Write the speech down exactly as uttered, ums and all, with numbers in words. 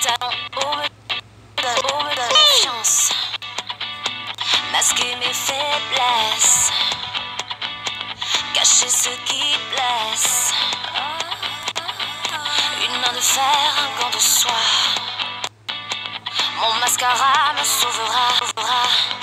talons hauts me donnent, hauts me donnent confiance. Masquer mes faiblesses, cacher ce qui blesse. Une main de fer, un gant de soie. Mon mascara me sauvera, sauvera.